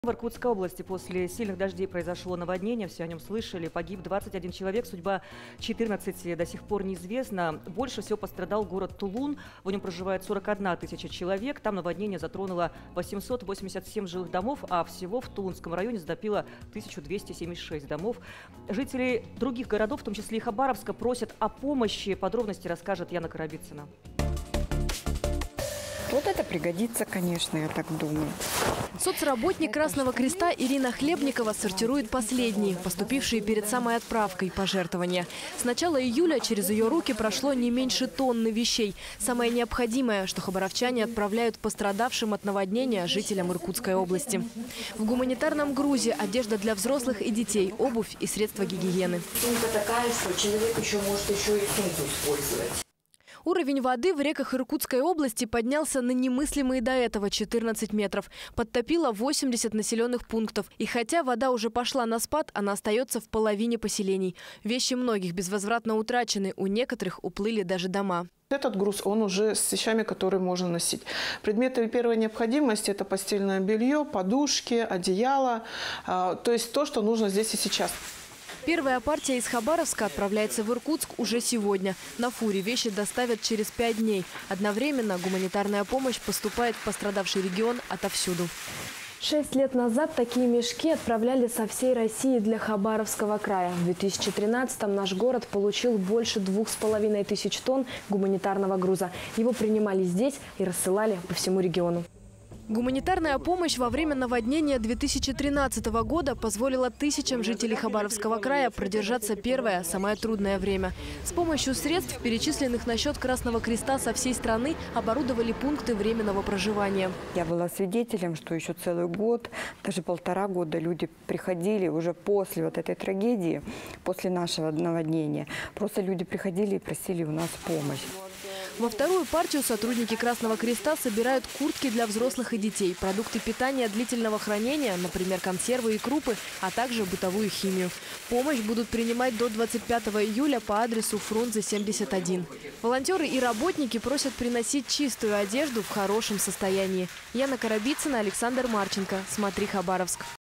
В Иркутской области после сильных дождей произошло наводнение, все о нем слышали. Погиб 21 человек, судьба 14 до сих пор неизвестна. Больше всего пострадал город Тулун, в нем проживает 41 тысяча человек. Там наводнение затронуло 887 жилых домов, а всего в Тулунском районе затопило 1276 домов. Жители других городов, в том числе и Хабаровска, просят о помощи. Подробности расскажет Яна Коробицына. Вот это пригодится, конечно, я так думаю. Соцработник Красного Креста Ирина Хлебникова сортирует последние, поступившие перед самой отправкой, пожертвования. С начала июля через ее руки прошло не меньше тонны вещей. Самое необходимое, что хабаровчане отправляют пострадавшим от наводнения жителям Иркутской области. В гуманитарном грузе одежда для взрослых и детей, обувь и средства гигиены. Сумка такая, что человек может еще и сумку использовать. Уровень воды в реках Иркутской области поднялся на немыслимые до этого 14 метров. Подтопило 80 населенных пунктов. И хотя вода уже пошла на спад, она остается в половине поселений. Вещи многих безвозвратно утрачены, у некоторых уплыли даже дома. Этот груз, он уже с вещами, которые можно носить. Предметы первой необходимости – это постельное белье, подушки, одеяло. То есть то, что нужно здесь и сейчас. Первая партия из Хабаровска отправляется в Иркутск уже сегодня. На фуре вещи доставят через 5 дней. Одновременно гуманитарная помощь поступает в пострадавший регион отовсюду. 6 лет назад такие мешки отправляли со всей России для Хабаровского края. В 2013-м наш город получил больше 2500 тонн гуманитарного груза. Его принимали здесь и рассылали по всему региону. Гуманитарная помощь во время наводнения 2013 года позволила тысячам жителей Хабаровского края продержаться первое, самое трудное время. С помощью средств, перечисленных на счет Красного Креста со всей страны, оборудовали пункты временного проживания. Я была свидетелем, что еще целый год, даже 1,5 года люди приходили уже после вот этой трагедии, после нашего наводнения. Просто люди приходили и просили у нас помощь. Во вторую партию сотрудники Красного Креста собирают куртки для взрослых и детей, продукты питания длительного хранения, например, консервы и крупы, а также бытовую химию. Помощь будут принимать до 25 июля по адресу Фрунзе, 71. Волонтеры и работники просят приносить чистую одежду в хорошем состоянии. Яна Коробицына, Александр Марченко. Смотри, Хабаровск.